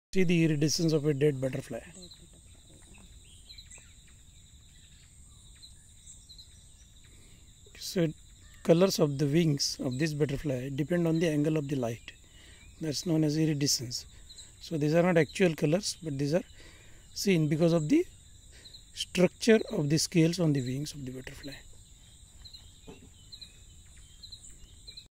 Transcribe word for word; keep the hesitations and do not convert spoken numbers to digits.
See the iridescence of a dead butterfly. So colors of the wings of this butterfly depend on the angle of the light. That's known as iridescence. So these are not actual colors, but these are seen because of the structure of the scales on the wings of the butterfly.